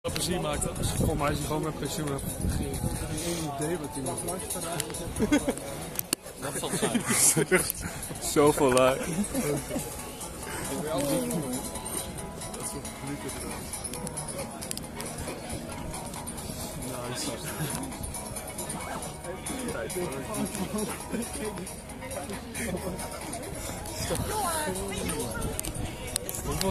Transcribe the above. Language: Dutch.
plezier maakt. Volgens mij is hij gewoon met pensioen. Geen idee wat hij mag. Dat zal het zijn. Zoveel lui. Dat soort publieke nice.